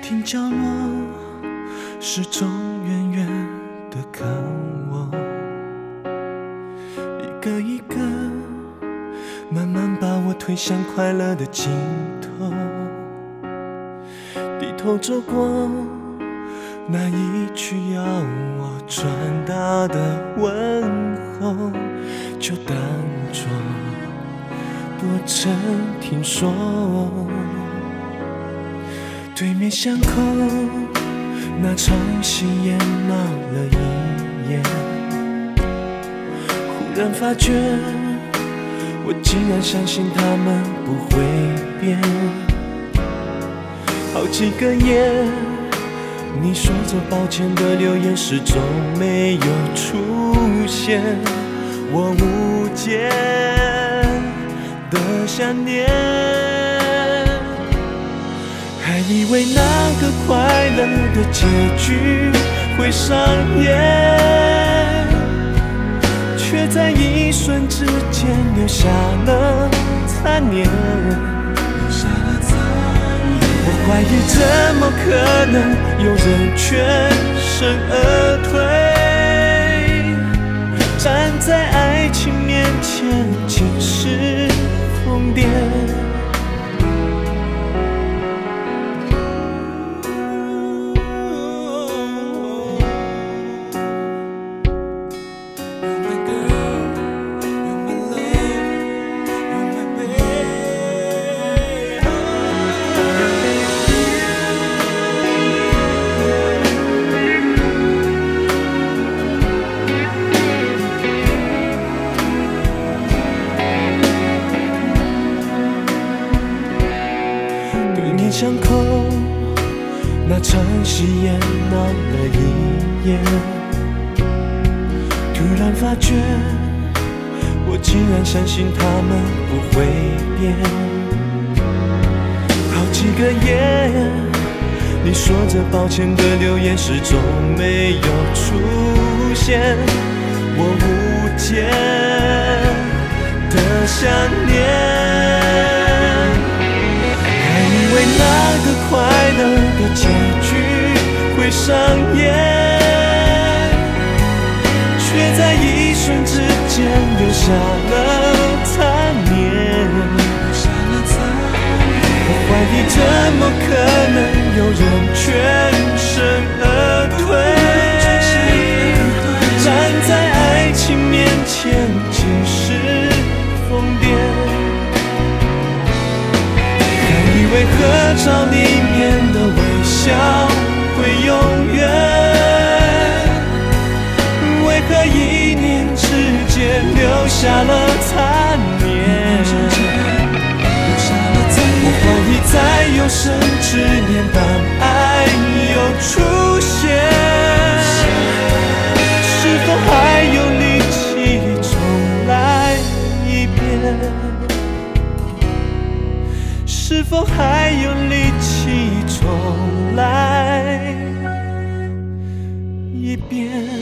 听角落，始终远远地看我，一个一个慢慢把我推向快乐的尽头。低头走过那一句要我转达的问候，就当作不曾听说。对面巷口那场戏演闹了一夜，忽然发觉我竟然相信他们不会变。好几个夜，你说着抱歉的留言始终没有出现，我无解的想念，还以为那个快乐的结局会上演，却在一瞬之间留下了残念。我怀疑怎么可能有人全身而退，站在爱情面前尽是疯癫。巷口那场戏演闹了一夜，突然发觉我竟然相信他们不会变。好几个夜，你说着抱歉的留言始终没有出现，我无解的想念。以为那个快乐的结局会上演，却在一瞬之间留下了残念。我怀疑怎么可能有人全身而退，站在爱情面前尽是疯癫。以为合照里面的微笑会永远，为何一念之间留下了残念？我怀疑在有生之年，当爱又出现，是否还有力气重来一遍？是否还有力气重来一遍？